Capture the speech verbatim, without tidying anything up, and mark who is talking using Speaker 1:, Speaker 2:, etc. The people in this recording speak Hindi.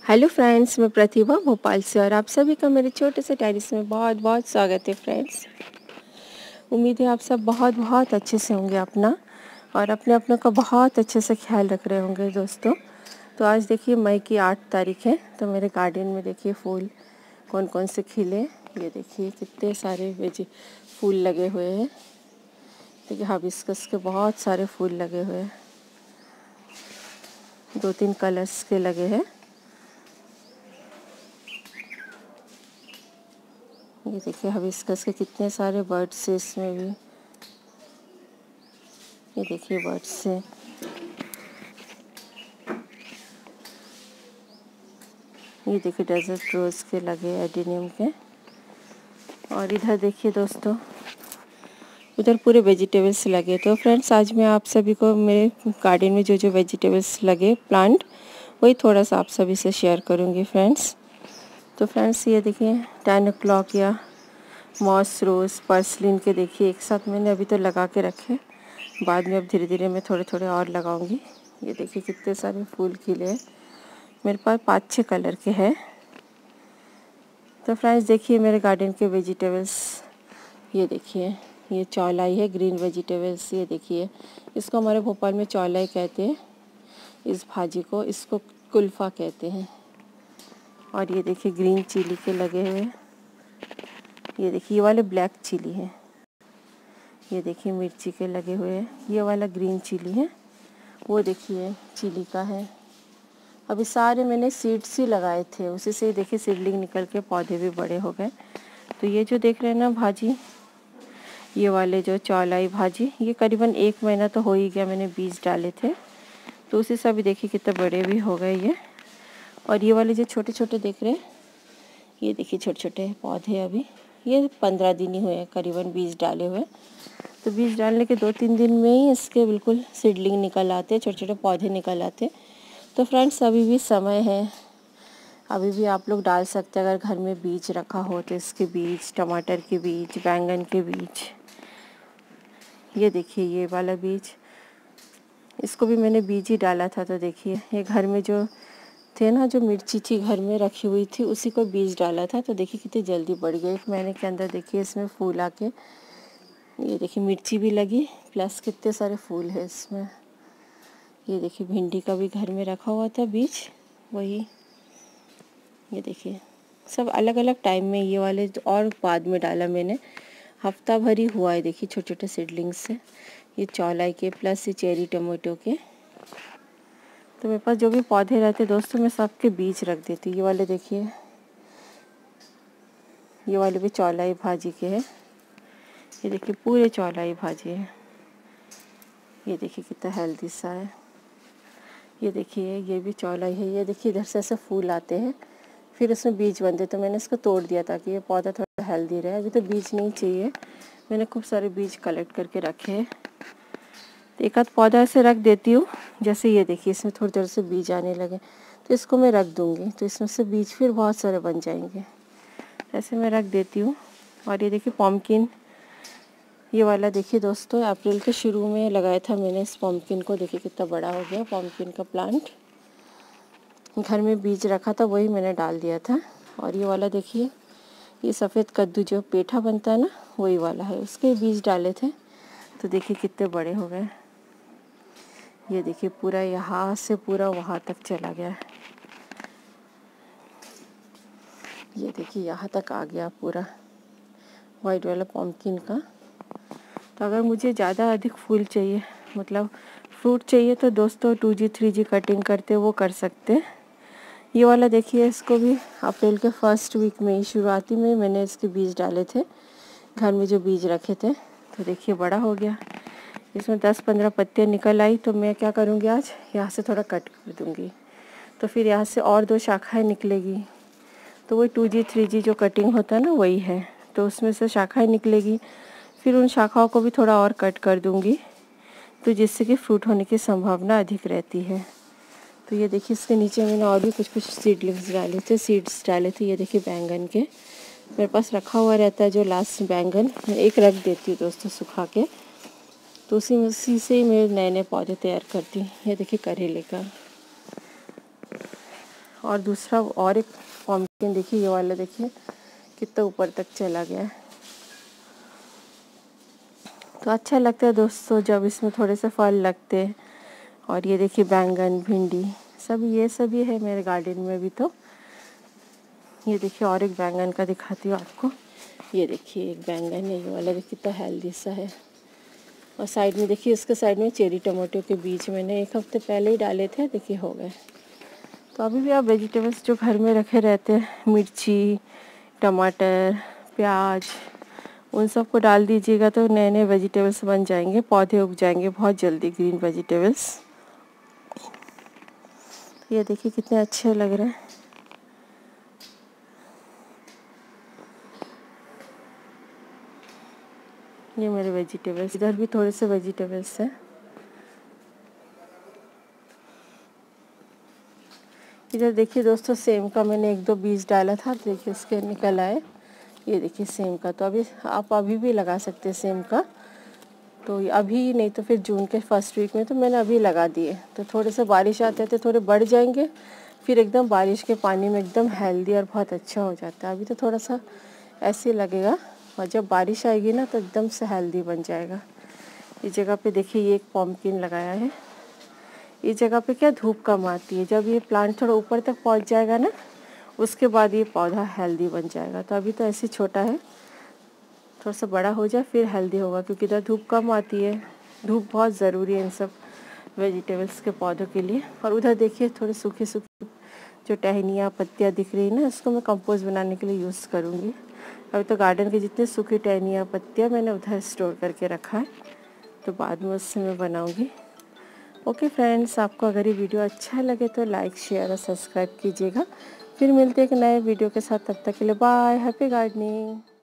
Speaker 1: हेलो फ्रेंड्स, मैं प्रतिभा भोपाल से और आप सभी का मेरे छोटे से टेरिस में बहुत बहुत स्वागत है फ्रेंड्स। उम्मीद है आप सब बहुत बहुत अच्छे से होंगे अपना और अपने अपनों का बहुत अच्छे से ख्याल रख रहे होंगे दोस्तों। तो आज देखिए मई की आठ तारीख है, तो मेरे गार्डन में देखिए फूल कौन कौन से खिले। ये देखिए कितने सारे वेजी फूल लगे हुए हैं। देखिए हाबिस्कस के बहुत सारे फूल लगे हुए हैं, दो तीन कलर्स के लगे हैं। ये देखिए हिबिस्कस के कितने सारे बर्ड्स हैं इसमें भी। ये देखिए बर्ड्स हैं। ये देखिए डेजर्ट रोज़ के लगे एडेनियम के। और इधर देखिए दोस्तों, उधर पूरे वेजिटेबल्स लगे। तो फ्रेंड्स आज मैं आप सभी को मेरे गार्डन में जो जो वेजिटेबल्स लगे प्लांट, वही थोड़ा सा आप सभी से शेयर करूँगी फ्रेंड्स। तो फ्रेंड्स ये देखिए टेन ओ क्लॉक या मॉस रोज़ पर्सलिन के देखिए एक साथ मैंने अभी तो लगा के रखे, बाद में अब धीरे धीरे मैं थोड़े थोड़े और लगाऊंगी। ये देखिए कितने सारे फूल खिले हैं, मेरे पास पाँच छः कलर के हैं। तो फ्रेंड्स देखिए मेरे गार्डन के वेजिटेबल्स, ये देखिए ये चौलाई है, ग्रीन वेजिटेबल्स। ये देखिए इसको हमारे भोपाल में चौलाई कहते हैं, इस भाजी को, इसको कुल्फ़ा कहते हैं। और ये देखिए ग्रीन चिली के लगे हुए, ये देखिए ये वाले ब्लैक चिली है। ये देखिए मिर्ची के लगे हुए हैं, ये वाला ग्रीन चिली है, वो देखिए चिली का है। अभी सारे मैंने सीड्स ही लगाए थे, उसी से देखिए सीडलिंग निकल के पौधे भी बड़े हो गए। तो ये जो देख रहे हैं ना भाजी, ये वाले जो चौलाई भाजी, ये करीबन एक महीना तो हो ही गया, मैंने बीज डाले थे, तो उसी से अभी देखिए कितने बड़े भी हो गए ये। और ये वाले जो छोटे छोटे देख रहे हैं, ये देखिए छोटे छोटे पौधे, अभी ये पंद्रह दिन ही हुए हैं करीबन बीज डाले हुए। तो बीज डालने के दो तीन दिन में ही इसके बिल्कुल सीडलिंग निकल आते, छोटे छोटे पौधे निकल आते। तो फ्रेंड्स अभी भी समय है, अभी भी आप लोग डाल सकते हैं अगर घर में बीज रखा हो तो। इसके बीज, टमाटर के बीज, बैंगन के बीज, ये देखिए ये वाला बीज, इसको भी मैंने बीज ही डाला था। तो देखिए ये घर में जो थे ना, जो मिर्ची थी घर में रखी हुई थी, उसी को बीज डाला था। तो देखिए कितनी जल्दी बढ़ गया, एक महीने के अंदर देखिए इसमें फूल आके, ये देखिए मिर्ची भी लगी, प्लस कितने सारे फूल है इसमें। ये देखिए भिंडी का भी घर में रखा हुआ था बीज, वही ये देखिए सब अलग अलग टाइम में, ये वाले और बाद में डाला मैंने, हफ्ता भर ही हुआ है। देखिए छोटे छोटे सीडलिंग्स से, ये चौलाई के प्लस ये चेरी टमाटो के। तो मेरे पास जो भी पौधे रहते दोस्तों, मैं सबके बीज रख देती। ये वाले देखिए, ये वाले भी चौलाई भाजी के हैं। ये देखिए पूरे चौलाई भाजी है। ये देखिए कितना हेल्दी सा है। ये देखिए ये भी चौलाई है। ये देखिए इधर से ऐसे फूल आते हैं, फिर इसमें बीज बनते, तो मैंने इसको तोड़ दिया ताकि ये पौधा थोड़ा हेल्दी रहे। अभी तो बीज नहीं चाहिए, मैंने खूब सारे बीज कलेक्ट करके रखे हैं। तो एक आध पौधा ऐसे रख देती हूँ, जैसे ये देखिए इसमें थोड़ी देर से बीज आने लगे, तो इसको मैं रख दूँगी, तो इसमें से बीज फिर बहुत सारे बन जाएंगे। ऐसे मैं रख देती हूँ। और ये देखिए पम्पकिन, ये वाला देखिए दोस्तों अप्रैल के शुरू में लगाया था मैंने इस पम्पकिन को। देखिए कितना बड़ा हो गया पम्पकिन का प्लांट, घर में बीज रखा था वही मैंने डाल दिया था। और ये वाला देखिए, ये सफ़ेद कद्दू जो पेठा बनता है ना, वही वाला है, उसके बीज डाले थे। तो देखिए कितने बड़े हो गए। ये देखिए पूरा यहाँ से पूरा वहाँ तक चला गया, ये देखिए यहाँ तक आ गया पूरा वाइट वाला पम्पकिन का। तो अगर मुझे ज़्यादा अधिक फूल चाहिए, मतलब फ्रूट चाहिए, तो दोस्तों two G three G cutting करते वो कर सकते हैं। ये वाला देखिए, इसको भी अप्रैल के फर्स्ट वीक में, शुरुआती में मैंने इसके बीज डाले थे, घर में जो बीज रखे थे। तो देखिए बड़ा हो गया, इसमें दस पंद्रह पत्तियाँ निकल आई। तो मैं क्या करूँगी, आज यहाँ से थोड़ा कट कर दूँगी, तो फिर यहाँ से और दो शाखाएँ निकलेगी। तो वही टू जी थ्री जी जो कटिंग होता है ना, वही है। तो उसमें से शाखाएँ निकलेगी, फिर उन शाखाओं को भी थोड़ा और कट कर दूँगी, तो जिससे कि फ्रूट होने की संभावना अधिक रहती है। तो ये देखिए इसके नीचे मैंने और भी कुछ कुछ सीडलिंग्स डाले थे, सीड्स डाले थे। ये देखिए बैंगन के मेरे पास रखा हुआ रहता है, जो लास्ट बैंगन मैं एक रख देती हूँ दोस्तों सुखा के, तो उसी उसी से मैं नए नए पौधे तैयार करती हूँ। ये देखिए करेले का, और दूसरा और एक पम्पकिन देखिए, ये वाला देखिए कितना ऊपर तक चला गया है। तो अच्छा लगता है दोस्तों जब इसमें थोड़े से फल लगते हैं। और ये देखिए बैंगन, भिंडी, सब ये सब ही है मेरे गार्डन में भी। तो ये देखिए और एक बैंगन का दिखाती हूँ आपको। ये देखिए एक बैंगन है, ये वाला देखिए कितना हेल्दी सा है। और साइड में देखिए, उसके साइड में चेरी टमाटो के बीज मैंने एक हफ्ते पहले ही डाले थे, देखिए हो गए। तो अभी भी आप वेजिटेबल्स जो घर में रखे रहते हैं, मिर्ची, टमाटर, प्याज, उन सबको डाल दीजिएगा तो नए नए वेजिटेबल्स बन जाएंगे, पौधे उग जाएंगे बहुत जल्दी, ग्रीन वेजिटेबल्स। ये देखिए कितने अच्छे लग रहे हैं। ये मेरे वेजिटेबल्स, इधर भी थोड़े से वेजिटेबल्स हैं। इधर देखिए दोस्तों, सेम का मैंने एक दो बीज डाला था, देखिए उसके निकल आए। ये देखिए सेम का, तो अभी आप अभी भी लगा सकते हैं सेम का। तो अभी नहीं तो फिर जून के फर्स्ट वीक में, तो मैंने अभी लगा दिए। तो थोड़े से बारिश आते थे, थोड़े बढ़ जाएंगे, फिर एकदम बारिश के पानी में एकदम हेल्दी और बहुत अच्छा हो जाता है। अभी तो थोड़ा सा ऐसे लगेगा, और जब बारिश आएगी ना तो एकदम से हेल्दी बन जाएगा। इस जगह पे देखिए ये एक पम्पकिन लगाया है। इस जगह पे क्या धूप कम आती है, जब ये प्लांट थोड़ा ऊपर तक पहुंच जाएगा ना, उसके बाद ये पौधा हेल्दी बन जाएगा। तो अभी तो ऐसे छोटा है, थोड़ा सा बड़ा हो जाए फिर हेल्दी होगा, क्योंकि इधर धूप कम आती है। धूप बहुत ज़रूरी है इन सब वेजिटेबल्स के पौधों के लिए। और उधर देखिए थोड़े सूखे सूखे जो टहनियाँ पत्तियाँ दिख रही है ना, उसको मैं कंपोस्ट बनाने के लिए यूज़ करूँगी। अभी तो गार्डन के जितने सूखी टहनियाँ पत्तियाँ मैंने उधर स्टोर करके रखा है, तो बाद में उससे मैं बनाऊँगी। ओके फ्रेंड्स, आपको अगर ये वीडियो अच्छा लगे तो लाइक, शेयर और सब्सक्राइब कीजिएगा। फिर मिलते हैं एक नए वीडियो के साथ, तब तक के लिए बाय, हैप्पी गार्डनिंग।